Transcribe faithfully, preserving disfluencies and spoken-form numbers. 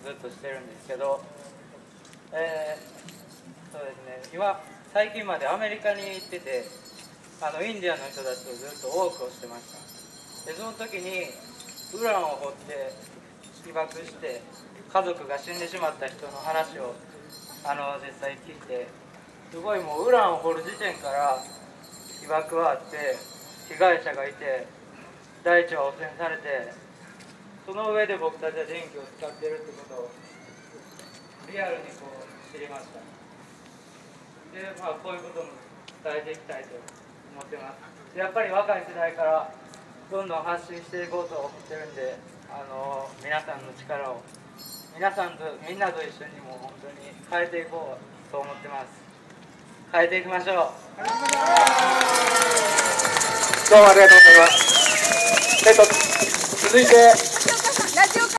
ずっとしてるんですけど、えー、そうですね、今最近までアメリカに行ってて、あのインディアンの人たちとずっとウォークをしてました。でその時にウランを掘って被爆して家族が死んでしまった人の話をあの実際聞いて、すごいもうウランを掘る時点から被爆はあって被害者がいて大地は汚染されて、その上で僕たちは電気を使ってるってことをリアルにこう知りました。で、まあ、こういうことも伝えていきたいと思ってます。やっぱり若い世代からどんどん発信していこうと思ってるんで、あの皆さんの力を皆さんとみんなと一緒にも本当に変えていこうと思ってます。変えていきましょう。 どうもありがとうございます。えっと続いて